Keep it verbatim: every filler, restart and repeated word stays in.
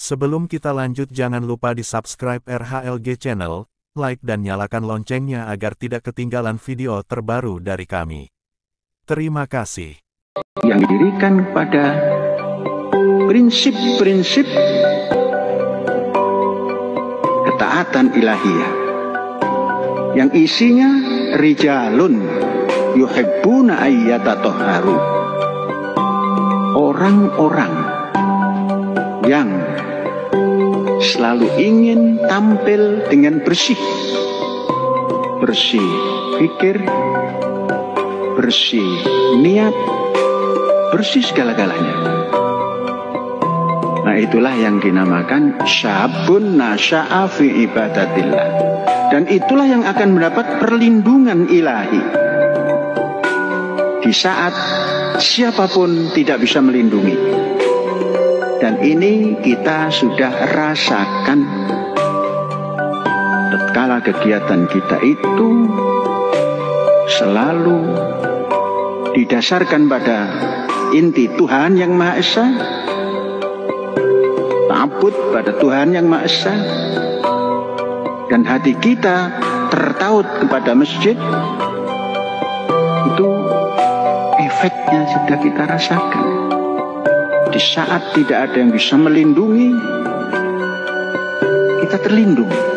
Sebelum kita lanjut, jangan lupa di subscribe R H L G Channel, like dan nyalakan loncengnya agar tidak ketinggalan video terbaru dari kami. Terima kasih. Yang didirikan pada prinsip-prinsip ketaatan ilahiyah, yang isinya rijalun yuhibbuna ayyatatoharu, orang-orang yang selalu ingin tampil dengan bersih, bersih pikir, bersih niat, bersih segala-galanya. Nah, itulah yang dinamakan syabun nasya'a fi ibadatillah, dan itulah yang akan mendapat perlindungan ilahi di saat siapapun tidak bisa melindungi. Dan ini kita sudah rasakan tatkala kegiatan kita itu selalu didasarkan pada inti Tuhan yang Maha Esa, ta'abbud pada Tuhan yang Maha Esa, dan hati kita tertaut kepada masjid. Itu efeknya sudah kita rasakan. Di saat tidak ada yang bisa melindungi, kita terlindung.